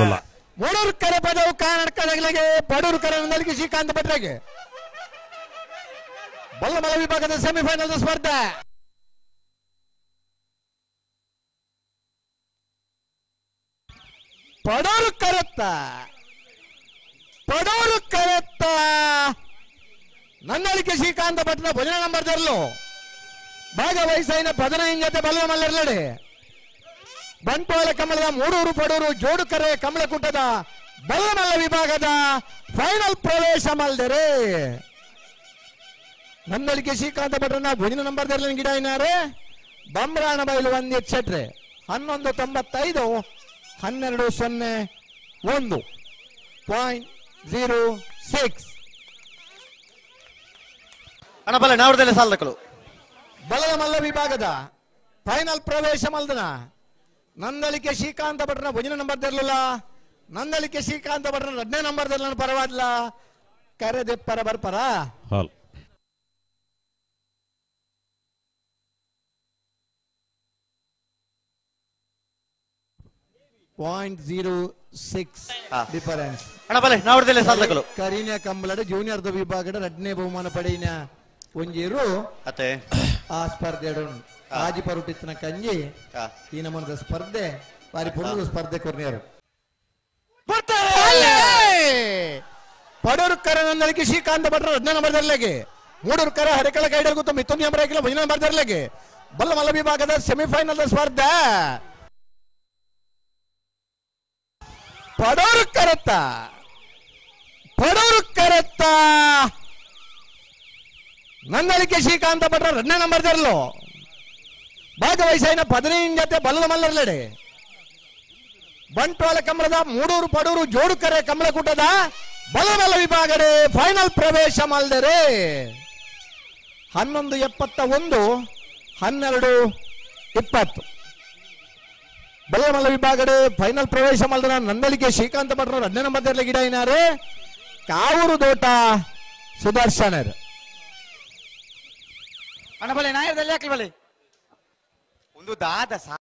ಬಲ್ಲ ಮೂಡೂರು ಕರೆ ಪದವು ಕರ್ನಾಟಕದಾಗಲಿಗೆ ಪಡೂರು ಕರೆ ನಲ್ಲಿಗೆ ಶ್ರೀಕಾಂತ್ ಭಟ್ರಿಗೆ ಬಲ್ಲಮಲ್ಲ ವಿಭಾಗದ ಸೆಮಿಫೈನಲ್ ಸ್ಪರ್ಧೆ ಪಡೂರು ಕರೆತ್ತ ನನ್ನಳಿಕೆ ಶ್ರೀಕಾಂತ ಭಟ್ನ ಭಜನೆ ನಂಬರ್ ತರಲು ಭಾಗವಹಿಸಿನ 15 ಜೊತೆ ಬಲ್ಲಮಲ್ಲರ್ಲಡೆ ಬಂಟ್ವಾಳ ಕಮಲದ ಮೂಡೂರು ಪಡೂರು ಜೋಡು ಕರೆ ಕಮಲಕುಟ್ಟದ ಬಲ್ಲಮಲ್ಲ ವಿಭಾಗದ ಫೈನಲ್ ಪ್ರವೇಶ ಮಲ್ದರೆ ನನ್ನಳಿಕೆ ಶ್ರೀಕಾಂತ ಭಟ್ರನ್ನ ಭಜನೆ ನಂಬರ್ ತರಲಿನ ಗಿಡ ಏನಾರೆ ಬಂಬ್ರಾಣ ಬೈಲು 1 ಎಚ್ಚಟ್ರೆ 11:95 12:01.06 ಅಣಬಲೆ ನಾವಡದಲ್ಲಿ ಸಾಲಕಲು ಬಲ್ಲಮಲ್ಲ ವಿಭಾಗದ ಫೈನಲ್ ಪ್ರವೇಶ ಮಲ್ದನ ನಂದಳಿಕೆ ಶ್ರೀಕಾಂತ ಭಟ್ರನ ಭಜನೆ ನಂಬರ್ ತರಲಿಲ್ಲ ನಂದಳಿಕೆ ಶ್ರೀಕಾಂತ ಭಟ್ರನ 2ನೇ ನಂಬರ್ ತರಲಿನ ಪರವಾಗಿಲ್ಲ ಕರೆದೆ ಪರ ಬರ್ಪರ ಹಾಲ್ 0.06 ಡಿಫರೆನ್ಸ್ ಅಣಬಲೆ ನಾವಡದಲ್ಲಿ ಸಾಲಕಲು ಕರೀನ ಕಂಬಳದ ಜೂನಿಯರ್ ವಿಭಾಗದ 2ನೇ ಬಹುಮಾನ ಪಡೆಯಿನ ಒಂಜೇರು ಅತ್ತೆ ಆ ಸ್ಪರ್ಧೆ ಆಜಿ ಪರುಟಿತ್ತಿನ ಕಂಜಿ ಈ ನಮ್ಮದ ಸ್ಪರ್ಧೆ ಬಾರಿ ಪುನರು ಸ್ಪರ್ಧೆ ಕೊರ್ನಿಯರು ಪಡೂರು ಕರೆ ನನ್ನಳಿಕೆ ಶ್ರೀಕಾಂತ ಭಟ್ರ 2ನೇ ನಂಬರ್ ತರಲಿಗೆ ಮೂಡೂರು ಕರೆ ಹರಿಕಳ ಗೈಡರ್ ಗೊತ್ತು ಮಿಥುನ್ ಎಂಬರಾಕಿಲ್ಲ 1ನೇ ನಂಬರ್ ತರಲಿಗೆ ಬಲ್ಲಮಲ್ಲ ವಿಭಾಗದ ಸೆಮಿಫೈನಲ್ ಸ್ಪರ್ಧೆ ಪಡೂರು ಕರೆತ್ತ ನನ್ನಳಿಕೆ ಶ್ರೀಕಾಂತ ಭಟ್ರ 2ನೇ ನಂಬರ್ ತರಲು ಭಾಗವಹಿಸಿನ 15 ಜೊತೆ ಬಲ್ಲಮಲ್ಲರ್ಲಡೆ ಬಂಟ್ವಾಳ ಕಮಲದ ಮೂಡೂರು ಪಡೂರು ಜೋಡು ಕರೆ ಕಮಲಕುಟ್ಟದ ಬಲ್ಲಮಲ್ಲ ವಿಭಾಗದ ಫೈನಲ್ ಪ್ರವೇಶ ಮಲ್ದರೆ 11:71 12:20 ಬಲ್ಲಮಲ್ಲ ವಿಭಾಗದ ಫೈನಲ್ ಪ್ರವೇಶ ಮಲ್ದನ ನನ್ನಳಿಕೆ ಶ್ರೀಕಾಂತ ಭಟ್ರ 2ನೇ ನಂಬರ್ ತರಲಿ ಗಿಡ ಏನಾರೆ ಕಾವೂರು ದೋಟ ಸುದರ್ಶನರ್ ಅಣಬಲೆ ನಾಯದಲ್ಲಿ ಹಾಕಲ್ಬಲೆ ಒಂದು ದಾದ